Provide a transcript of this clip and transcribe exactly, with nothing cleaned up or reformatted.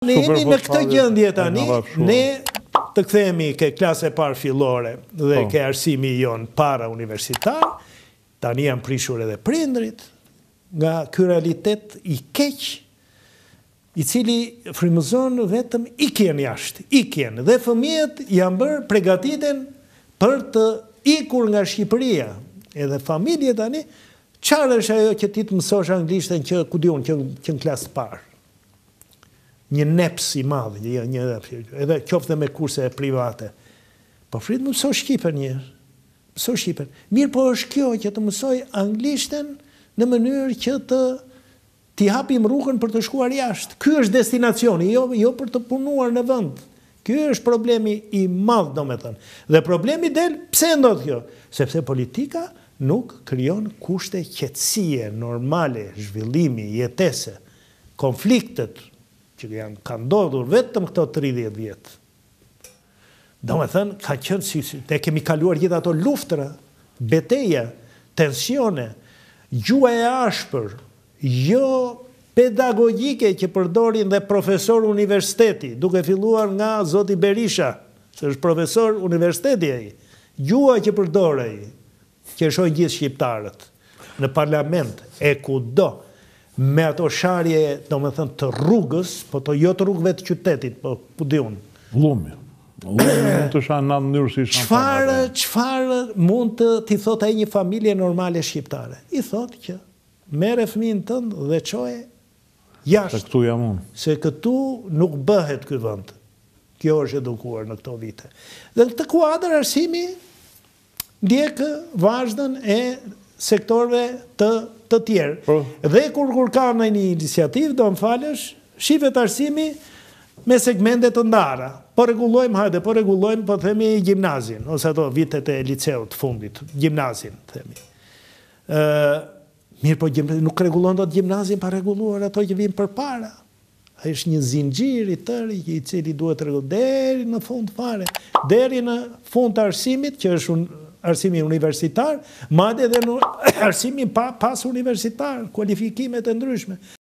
Ne jemi në këtë gjendje tani, ne të kthehemi ke klasa e parë fillore dhe ke arsimi jon para universitar, tani janë prishur edhe prindrit nga ky realitet i keq, i cili frymëzon vetëm ikjen jashtë, ikjen, dhe fëmijët janë bërë përgatiten për të ikur nga Shqipëria. Edhe familje tani, çfarë është ajo që ti të mësosh anglishtën që ku diun që që në klasë parë? Një neps i madh, një, një, edhe qoftë me kurse private. Po frit më mësoj shqipen një. Mësoj shqipen. Mirë, po është kjo që të mësoj anglishtën në mënyrë që të t'i hapim rrugën për të shkuar jashtë. Ky është destinacioni, jo, jo për të punuar në vend. Ky është problemi i madh, domethënë. Dhe problemi del, pse ndodh kjo? Sepse politika nuk krijon kushte qetësie normale, zhvillimi, jetese, konfliktet që janë ka ndodhur vetëm këto tridhjetë vjet. Domethënë, ka qenë si, si ne kemi kaluar gjithë ato luftra, betejë, tensione, gjua e ashpër, jo pedagogjike që përdorin dhe profesor universiteti, duke filluar nga zoti Berisha, që është profesor universiteti ai. Gjua që përdor ai, që shohin gjithë shqiptarët në parlament e kudo, me ato sharje, do me thënë, të rrugës, po të jo të rrugëve të qytetit, po ku di unë. Vllumi. Vllumi mund të shanë në mënyrë si shanë. Çfarë, çfarë mund të t'i thot ai një familje normale shqiptare? I thot që merre fëmijën tënd dhe çoje jashtë. Se këtu jam unë. Se këtu nuk bëhet ky vend. Kjo është edukuar në këto vite. Dhe në këtë kuadër arsimi ndjek vazhdën e sektorëve të të tjerë. Po. Dhe kur kur ka në një iniciativë, do më falësh, shifet arsimi me segmente të ndara. Po rregullojmë, hajde, po rregullojmë, po themi gjimnazin, ose ato vitet e liceut fundit, gjimnazin, themi. Ë, mirë, po nuk rregullon dot gjimnazin pa rregulluar ato që vinë përpara. Ai është një zinxhir i tërë i cili duhet rregulluar deri në fund fare, deri në fund të arsimit, që është un arsimi universitar, madje edhe në arsimi pa, pas universitar, kualifikimet e ndryshme.